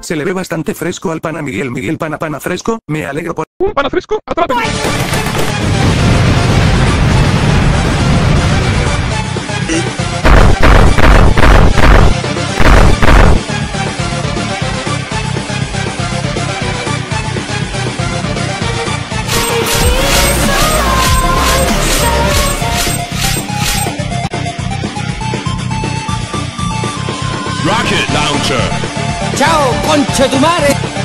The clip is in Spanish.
Se le ve bastante fresco al pana Miguel. Miguel pana fresco, me alegro por... ¿Un pana fresco? ¡Atrápeme! Rocket Launcher. ¡Chao, concha tu madre!